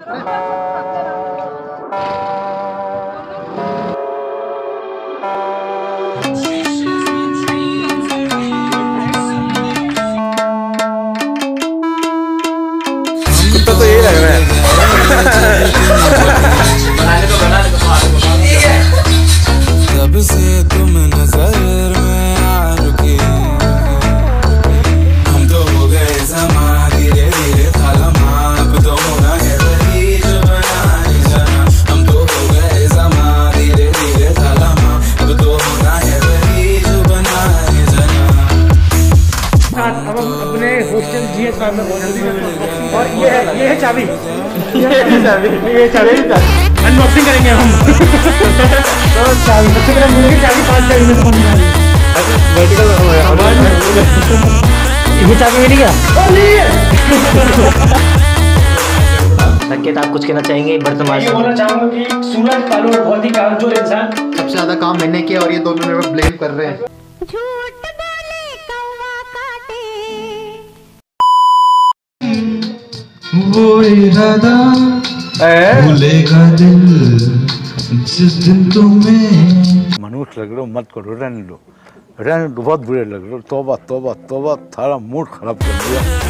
कुत्ता तो यही लग रहा है। तब से तुम नजर में आ रुके, हम तो हो गए समा धीरे धीरे थालमा, अब तो होना है वही जो बनाने जाना। हम तो हो गए समा धीरे धीरे थालमा, अब तो होना है वही जो बनाने जाना। अब हम अपने हॉस्टल जीएस में बहुत जल्दी, और ये है चाबी, ये चाबी अनबॉक्सिंग करेंगे हम। तो चाबी सबसे पहले मुझे चाबी 5 चाबी में फोन है। ये चाबी मिली क्या? संकेत, आप कुछ कहना चाहेंगे वर्तमान? ये बोलना चाहूंगा कि सूरज पालो बहुत ही कामचोर इंसान, सबसे ज्यादा काम मैंने किया और ये दोनों मेरे को ब्लेम कर रहे हैं। झूठ बोले कौवा काटे, वो इरादा भूलेगा दिल जिस दिन तुम्हें। मनुष्य लग रहे हो, मत करो, रहने दो, बहुत बुरे लग रहे हो। तौबा तौबा तौबा, थारा मूड खराब कर दिया।